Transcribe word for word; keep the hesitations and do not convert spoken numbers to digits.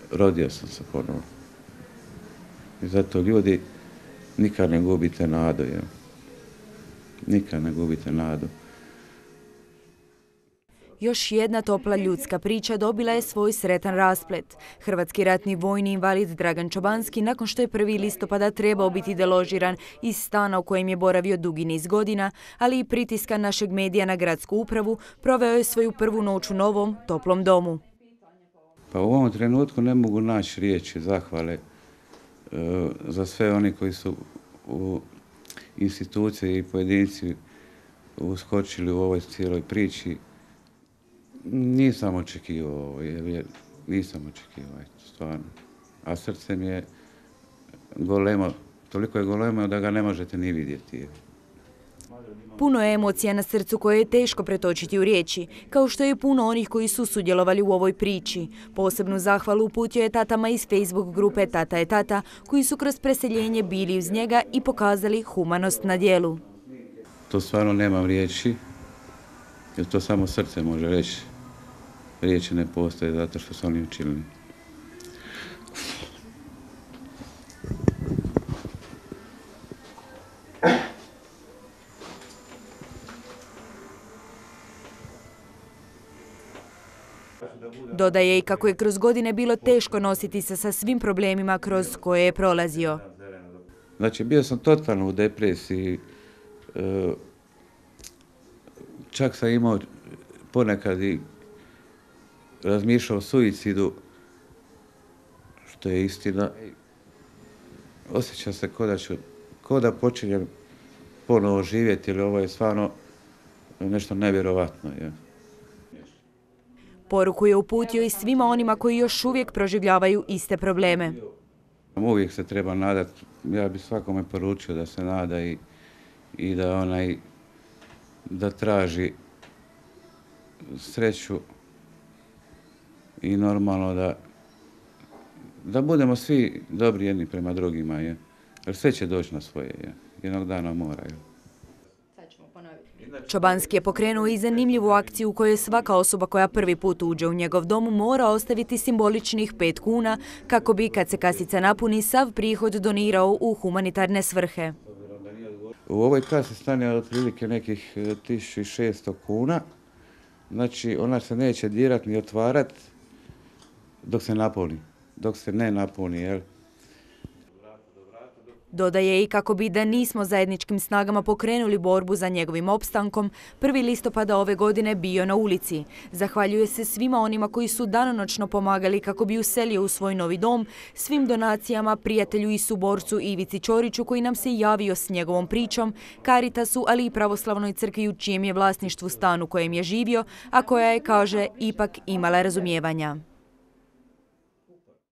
rodio sam se ponovo. I zato ljudi nikad ne gubite nadu. Ja. Nikad ne gubite nadu. Još jedna topla ljudska priča dobila je svoj sretan rasplet. Hrvatski ratni vojni invalid Dragan Čobanski, nakon što je prvog listopada trebao biti deložiran iz stana u kojem je boravio dugi niz godina, ali i pritiska našeg medija na gradsku upravu, proveo je svoju prvu noć u novom, toplom domu. Pa u ovom trenutku ne mogu naći riječi zahvale e, za sve oni koji su u institucije i pojedinci uskočili u ovoj cijeloj priči. Nisam očekivao ovo, jer nisam očekivao, stvarno. A srce mi je golemo, toliko je golemo da ga ne možete ni vidjeti. Puno je emocija na srcu koje je teško pretočiti u riječi, kao što je puno onih koji su sudjelovali u ovoj priči. Posebnu zahvalu uputio je tatama iz Facebook grupe Tata je tata, koji su kroz preseljenje bili uz njega i pokazali humanost na djelu. To stvarno nemam riječi, jer to samo srce može reći. Riječi ne postoje zato što su oni učinili. Dodaje i kako je kroz godine bilo teško nositi se sa svim problemima kroz koje je prolazio. Znači, bio sam totalno u depresiji. Čak sam imao ponekad i razmišljao o suicidu, što je istina. Osjećam se kao da ću, kao da počinjem ponovo živjeti, jer ovo je stvarno nešto nevjerovatno. Ja. Poruku je uputio i svima onima koji još uvijek proživljavaju iste probleme. Uvijek se treba nadati. Ja bih svakome poručio da se nada i, i da onaj, da traži sreću i normalno da, da budemo svi dobri jedni prema drugima. Je. Jer sve će doći na svoje. Je. Jednog dana mora. Je. Čobanski je pokrenuo i zanimljivu akciju u kojoj svaka osoba koja prvi put uđe u njegov dom mora ostaviti simboličnih pet kuna kako bi, kad se kasica napuni, sav prihod donirao u humanitarne svrhe. U ovoj kasi stane otprilike nekih tisuću šesto kuna. Znači, ona se neće dirati ni otvarati dok se napuni, dok se ne napuni, jel? Dodaje i kako bi da nismo zajedničkim snagama pokrenuli borbu za njegovim opstankom, prvog listopada ove godine bio na ulici. Zahvaljuje se svima onima koji su danonoćno pomagali kako bi uselio u svoj novi dom, svim donacijama, prijatelju i suborcu Ivici Ćoriću koji nam se javio s njegovom pričom, Caritasu, ali i Pravoslavnoj crkvi u čijem je vlasništvu stan u kojem je živio, a koja je, kaže, ipak imala razumijevanja.